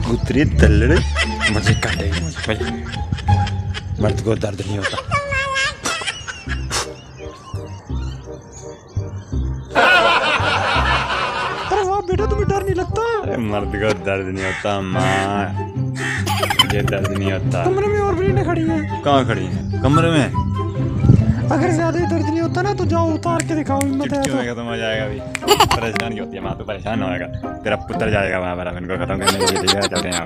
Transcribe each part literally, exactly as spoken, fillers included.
गुतरी तल्लड़ मुझे काटेगी मुझे भाई। मर्द को दर्द नहीं होता। अरे वाह बेटा तुम्हें डर नहीं लगता? अरे मर्द को दर्द नहीं होता माँ, मुझे दर्द नहीं होता। कमरे में और भी खड़ी है। कहाँ खड़ी है? कमरे में। अगर ज्यादा ही दर्द नहीं होता ना तो जाओ उतार के दिखाओ, हिम्मत है तो। तो मजा आएगा भी। परेशान होती है माँ तो परेशान होएगा, तेरा पुत्र जाएगा वहाँ पर इनको खत्म करने के लिए। चलते हैं आप।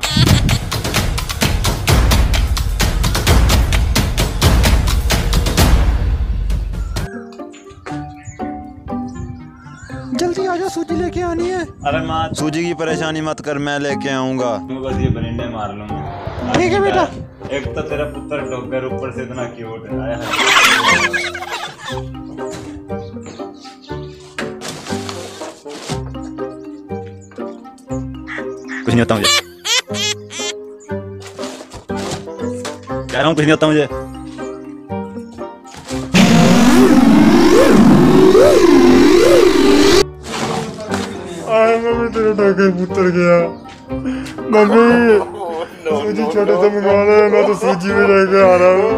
जल्दी आजा, सूजी लेके आनी है। अरे माँ सूजी की परेशानी मत कर, मैं लेके आऊंगा। मैं बस ये बरिंडे मार लूंगा। ठीक है बेटा। एक तो तेरा पुत्र डॉगर ऊपर से इतना क्यूट है। कुछ नहीं होता मुझे, कह रहा हूँ कुछ नहीं होता मुझे। आए मम्मी तेरे डॉगर पुत्र गया। मम्मी सूजी छोटे से मंगा रहे हैं, मैं तो सूजी में लेके आ रहा हूँ।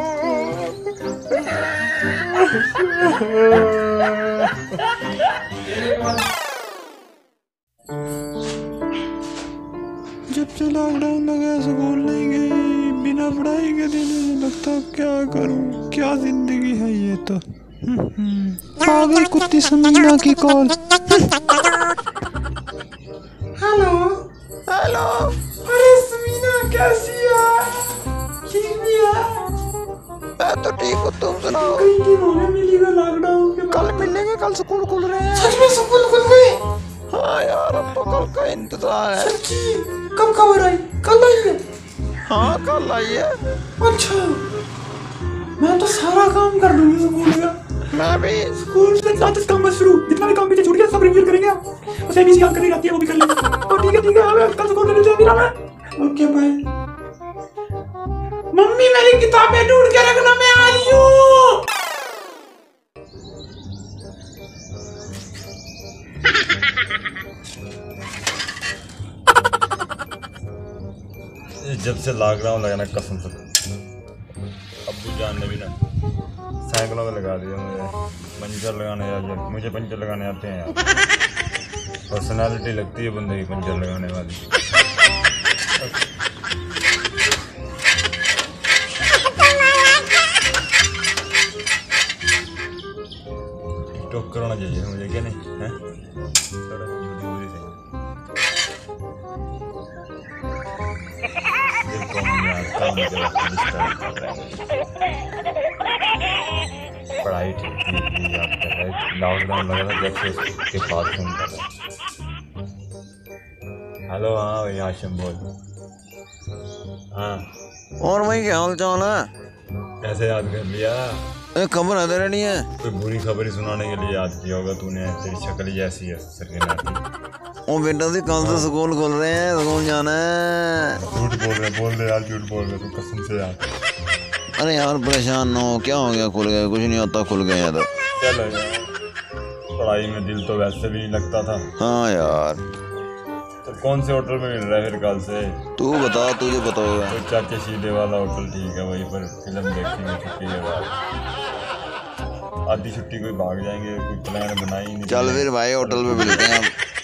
जब से लॉकडाउन लगा स्कूल नहीं गई, बिना पढ़ाई के दिन लगता क्या करूं, क्या जिंदगी है ये तो। पागल कुत्ती समीना की कॉल। Hello hello. अरे समीना कैसी है? ठीक भी है? मैं तो ठीक हूँ, तुम सुनाओ। कहीं की होने मिलेगा लॉकडाउन के बाद? कल मिलेंगे, कल स्कूल खुल रहे हैं। सच में स्कूल खुल गए? हाँ यार अब तो कल का इंतजार है। सच्ची? कब खबर आई? कल आई है? हाँ कल आई है। अच्छा मैं तो सारा काम कर दूंगी स्कूल का। मैं भी स्कूल से साथ काम बस शुरू, जितना भी काम पीछे छूट गया सब रिव्यू करेंगे। उसे भी याद करनी रहती है, वो भी कर लेंगे। तो ठीक है ठीक है, कल स्कूल में मिलते हैं। Okay bye. मम्मी मेरी किताबें ढूंढ के रखना, मैं आ रही हूँ। जब से लॉकडाउन लगा ना कसम से अब्बू जान ने भी ना साइकिलों में लगा दिया मुझे। पंचर लगाने आ जाए, मुझे पंचर लगाने आते हैं यार। पर्सनालिटी लगती है बंदे की पंचर लगाने वाली। टॉक कराना चाहिए मुझे, क्या नहीं है? पढ़ाई ठीक थी, याद कर रहे लॉकडाउन लगा था जब से उसके बाद फोन कर रहे। हेलो हाँ भाई आशम बोल। हाँ और भाई क्या हाल चाल है? कैसे याद कर लिया? खबर है तेरे नहीं है? कोई बुरी खबर ही सुनाने के लिए याद किया होगा तूने, तेरी शक्ल ही ऐसी है सर के नाती। ओ बेटा जी कल से स्कूल खुल रहे हैं, स्कूल जाना है। झूठ बोल रहे, बोल रहे यार, झूठ बोल रहे तू कसम से यार। अरे यार परेशान ना हो, क्या हो गया? खुल गया? कुछ नहीं होता, खुल गया तो चलो यार, पढ़ाई में दिल तो वैसे भी नहीं लगता था। हाँ यार। तो कौन से होटल में मिल रहा है फिर कल से? तू बता, तुझे पता होगा। तो चाचे शीदे वाला होटल ठीक है, वहीं पर फिल्म देखेंगे छुट्टी के बाद। आधी छुट्टी कोई भाग जाएंगे, कोई प्लान बनाई नहीं। चल फिर भाई होटल पे मिलते हैं।